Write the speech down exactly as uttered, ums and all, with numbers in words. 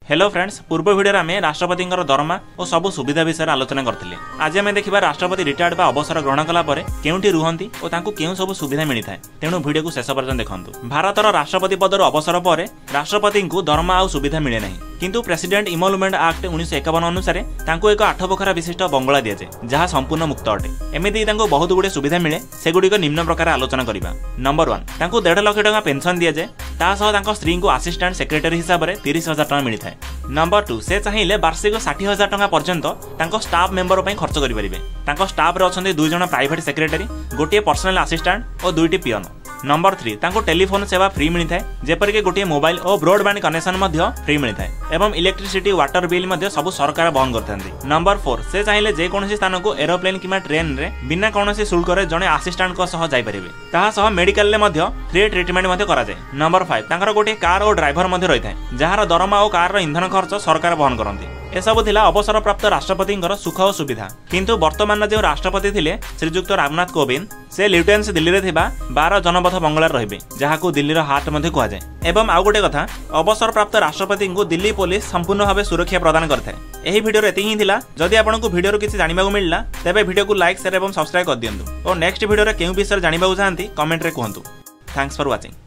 Hello friends, पूर्व video आम राष्ट्रपति दरमा और सबू सुविधा विषय आलोचना करते। आज आम देखा राष्ट्रपति रिटायर्ड बा अवसर ग्रहण कलापर केउठी रुहंती और तांकु केउ सब सुविधा मिलता है। तेणु वीडियो को शेष पर्यंत देखंतु। भारतर राष्ट्रपति पदर अवसर पर राष्ट्रपति को दरमा और सुविधा मिले नहीं, किंतु प्रेसिडेंट इमोलमेंट एक्ट उन्नीस एकावन अनुसार तांको एक आठ बखरा विशिष्ट बंगला दि जाए, जहाँ संपूर्ण मुक्त अटे। एमती बहुत गुड़े सुविधा मिले, सेगुड़िक निम्न प्रकार आलोचना करवा। नंबर वन, तांको डेढ़ लाख टका पेंशन दि जाए, तासह स्त्री को आसिस्टांट सेक्रेटरी हिसाब से तीस हजार टका मिलता है। नंबर टू, से चाहिए वार्षिक षाठी हजार टका पर्यंत स्टाफ मेंबर पर खर्च करेंगे। स्टाफ रे दुई जन प्राइवेट सेक्रेटरी, गोटे पर्सनल आसिस्टांट और दुईटी पियन। नंबर थ्री, तांको टेलीफोन सेवा फ्री मिलता है, जेपरिक गोटे मोबाइल और ब्रॉडबैंड कनेक्शन फ्री मिलता है एवं इलेक्ट्रिसिटी वाटर बिल सब सरकार बहन करते। नंबर फोर, से चाहिए जेकोसी स्थान को एरोप्लेन कि ट्रेन रे बिना कौन शुल्क जड़े आसिस्टांट जापरेंगे, तासह मेडिकल फ्री ट्रिटमेंट कराए। नंबर फाइव, गोटे कार और ड्राइवर रही है, जार दरमा और कार इंधन खर्च सरकार बहन करती। एसबू थिला अवसर प्राप्त राष्ट्रपति सुख और सुविधा। किंतु वर्तमान जो राष्ट्रपति थिले श्रीजुक्त रामनाथ कोविंद, से लिeutenant दिल्ली रे थिबा बारह जनपथ बंगला रहिबे, जहां दिल्लीर हार्ट मध्ये कुआ जाए। एवं आउ गोटे कथा, अवसर प्राप्त राष्ट्रपति को दिल्ली पुलिस संपूर्ण भाव सुरक्षा प्रदान करता है। एही वीडियो रे एतिही थिला। जदि आपनको वीडियो रो किछि जानिबा को मिलला, तेबे वीडियो को लाइक शेयर एवं सब्सक्राइब कर दियंतु और नेक्स्ट वीडियो रे केउ विषय जानिबा को चाहंती कमेंट रे कहंतु। Thanks for watching.